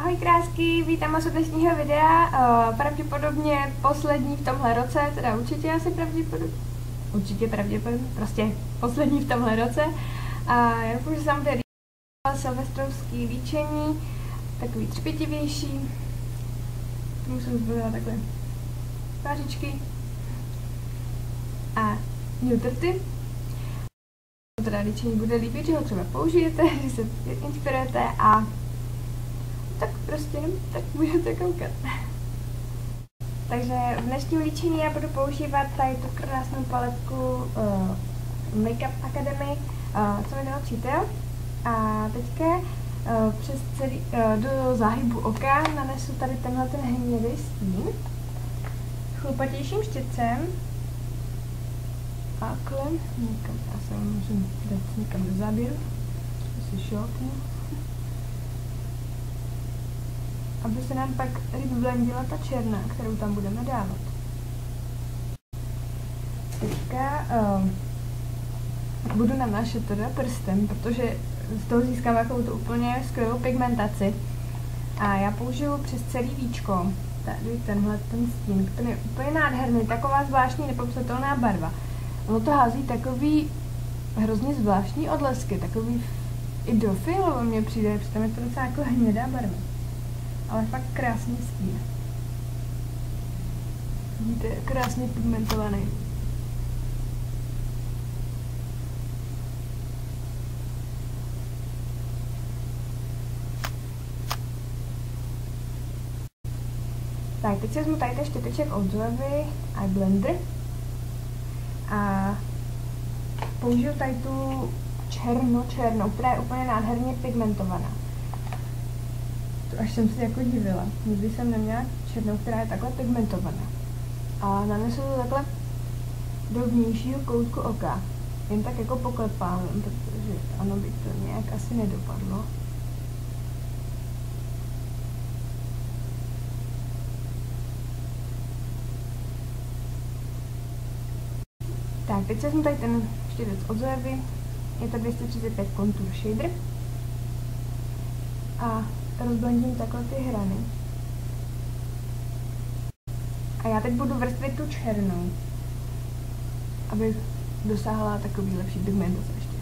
Ahoj krásky, vítám vás u dnešního videa, pravděpodobně poslední v tomhle roce, teda určitě pravděpodobně, prostě poslední v tomhle roce. A já doufám, že se vám bude líbit silvestrovský líčení, takový třpětivější. To musím zbavovat takhle tvářičky a newtorty. Teda líčení bude líbit, že ho třeba použijete, že se inspirujete a tak prostě, tak můžete koukat. Takže v dnešním líčení já budu používat tady tu krásnou paletku Make-up Academy, co mi dal přítel. A teďka přes celý, do záhybu oka nanesu tady tenhle ten hnědý stín chlupatějším štětcem. Takhle, někam, já se můžu dát někam do záběru, si šoupnu. Aby se nám pak líp blendila ta černá, kterou tam budeme dávat. Teďka budu nanášet teda prstem, protože z toho získám takovou tu úplně skvělou pigmentaci. A já použiju přes celý víčko tady tenhle ten stín, který je úplně nádherný, taková zvláštní nepopsatelná barva. Ono to hází takový hrozně zvláštní odlesky, takový i do fialového mně přijde, protože tam je to docela jako hnědá barva. Ale fakt krásný stín. Vidíte, krásně pigmentovaný. Tak, teď si vezmu tady ten štěteček od Zoevy Eyeblender a použiju tady tu černou, která je úplně nádherně pigmentovaná. Až jsem se jako divila. Nikdy jsem neměla černou, která je takhle pigmentovaná. A nanesu to takhle do vnějšího koutku oka. Jen tak jako poklepávám, protože ano, by to nějak asi nedopadlo. Tak, teď jsem tady ten štětec od Zoevy. Je to 235 Contour Shader. A rozblendím takhle ty hrany. A já teď budu vrstvit tu černou, aby dosáhla takový lepší pigmentace ještě.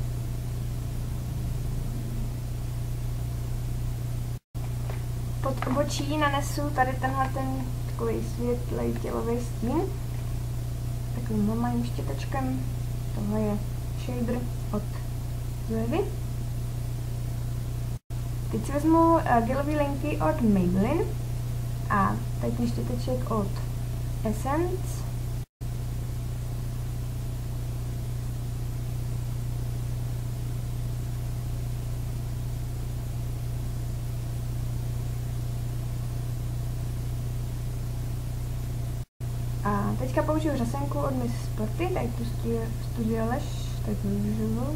Pod obočí nanesu tady tenhle ten takový světlej tělový stín. Takovým malým štětečkem. Tohle je shader od Zoevy. Teď si vezmu gelový linky od Maybelline a tady ten štěteček od Essence. A teďka použiju řasenku od Miss Sporty, tady tu Studio Lash, tady tu růžovou.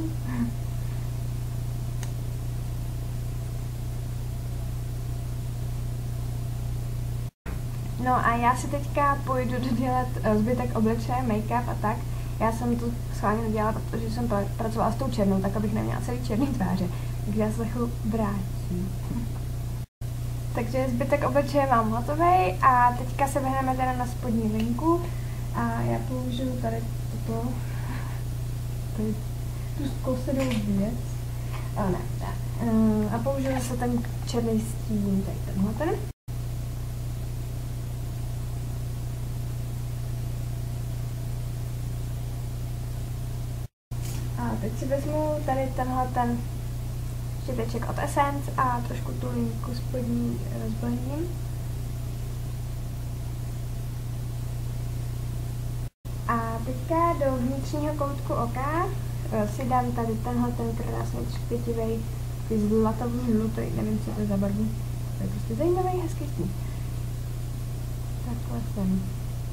No a já si teďka půjdu dodělat zbytek obličeje, make-up a tak. Já jsem to schválně nedělala, protože jsem pracovala s tou černou, tak abych neměla celý černý tváře. Takže já se za chvíli vrátím. Takže zbytek obličeje mám hotový a teďka se vrhneme teda na spodní linku. A já použiju tady toto, tady tu zkousedou věc. Ale ne, tak. A použiju zase ten černý stín, tady tenhle ten. Teď si vezmu tady tenhle ten štěteček od Essence a trošku tu linku spodní rozblendím. A teďka do vnitřního koutku oka si dám tady tenhle ten krásný třpětivý, takový zlatový-žlutý, nevím, co to je za barvu. To je prostě zajímavý, hezký stín. Takhle jsem.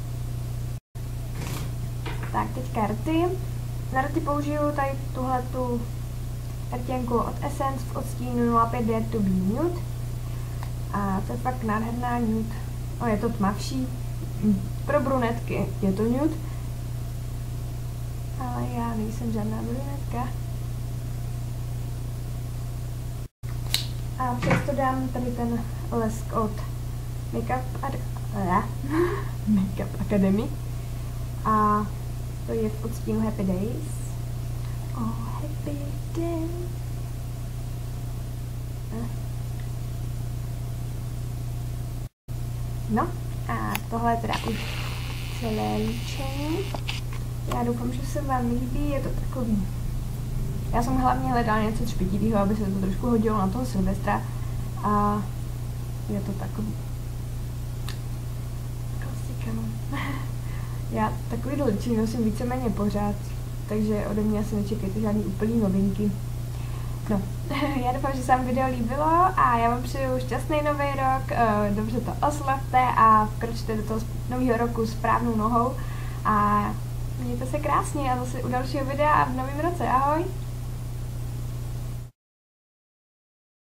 Tak, teďka rty. Na rty použiju tady tuhletu rtěnku od Essence v odstínu 05 Dare to be Nude. A to je fakt nádherná nude. O, je to tmavší. Pro brunetky je to nude. Ale já nejsem žádná brunetka. A přesto dám tady ten lesk od Makeup Academy. A to je v odstínu Happy Days. Oh, Happy Days. No a tohle je teda už celé líčení. Já doufám, že se vám líbí, je to takový. Já jsem hlavně hledala něco třpitivého, aby se to trošku hodilo na toho Silvestra. A je to takový. Klasika, no. Já takový líčení nosím víceméně pořád, takže ode mě asi nečekejte žádný úplný novinky. No, já doufám, že se vám video líbilo a já vám přeju šťastný nový rok, dobře to oslavte a vkročte do toho nového roku správnou nohou a mějte se krásně a zase u dalšího videa a v novém roce. Ahoj!